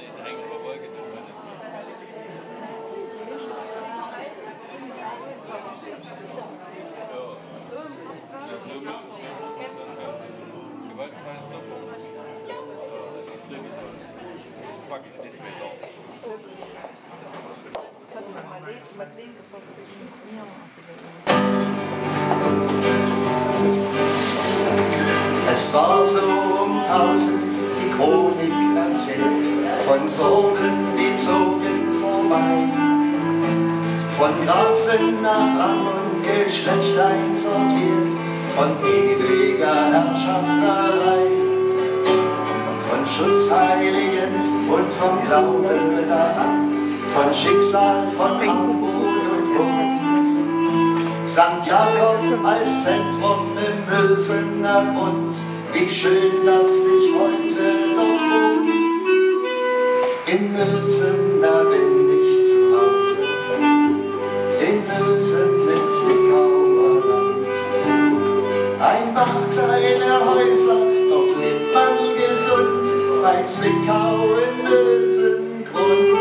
Es war so um 1000 die Chronik erzählt, von Sohlen, die zogen vorbei, von Grafen nach Rang und Geschlecht einsortiert, von ewiger Herrschafterei, von Schutzheiligen und vom Glauben daran, von Schicksal, von Armut und Not. St. Jakob als Zentrum im Mülsener Grund, wie schön, dass ich heute dort wohne. In Mülsen, da bin ich zu Hause, in Mülsen im Zwickauer Land. Ein Bach, kleine Häuser, dort lebt man gesund, bei Zwickau im Mülsengrund.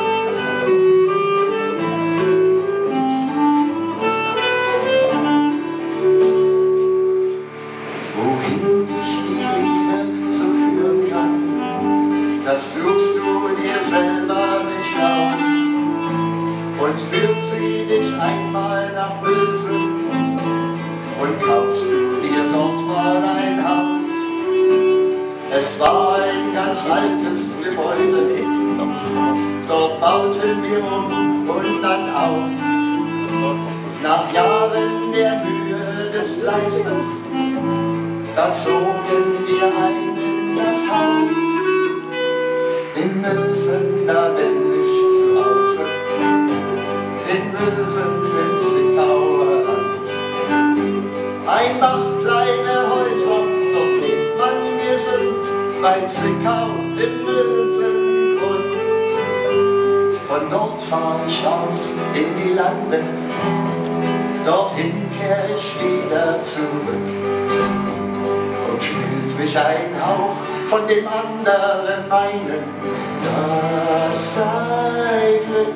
Das suchst du dir selber nicht aus und führt sie dich einmal nach Mülsen und kaufst du dir dort mal ein Haus. Es war ein ganz altes Gebäude, dort bauten wir um und dann aus. Nach Jahren der Mühe des Fleißes, da zogen wir ein in das Haus. In Mülsen, da bin ich zu Hause, in Mülsen im Zwickauer Land. Ein Bach, kleine Häuser, dort lebt man gesund, bei Zwickau im Mülsengrund. Von dort fahr ich raus in die Lande, dorthin kehr ich wieder zurück. Umspült mich ein Hauch von dem anderen meinen, das sei Glück.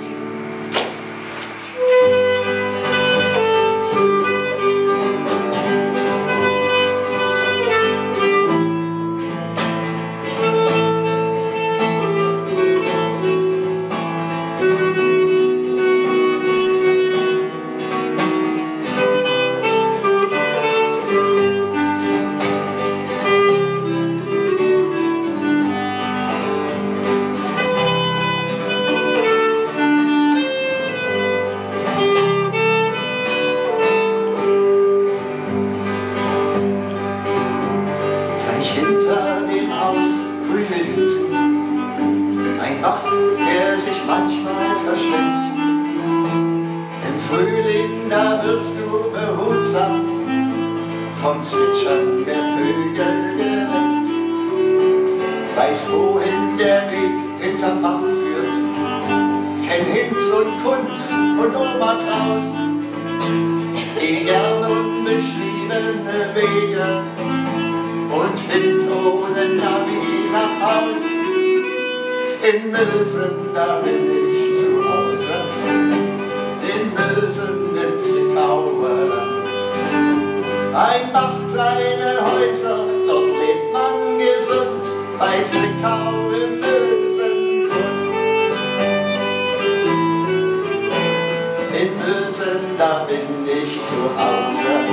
Hinter dem Haus grüne Wiesen, ein Bach, der sich manchmal versteckt. Im Frühling, da wirst du behutsam vom Zwitschern der Vögel geweckt. Weiß, wohin der Weg hinterm Bach führt, kenn Hinz und Kunz und Oberkraus, die gern unbeschriebene Wege und find ohne Navi nach Haus. In Mülsen, da bin ich zu Hause, in Mülsen im Zwickauer Land. Ein Bach, kleine Häuser, dort lebt man gesund, bei Zwickau im Mülsengrund. In Mülsen, da bin ich zu Hause.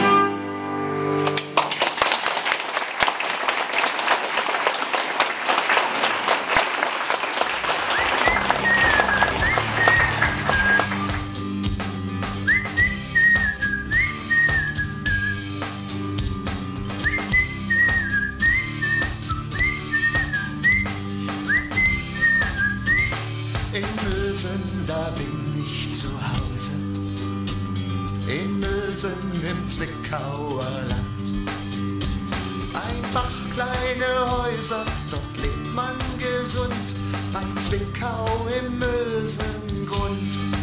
In Mülsen, da bin ich zu Hause, in Mülsen im Zwickauer Land. Ein Bach, kleine Häuser, dort lebt man gesund, bei Zwickau im Mülsengrund.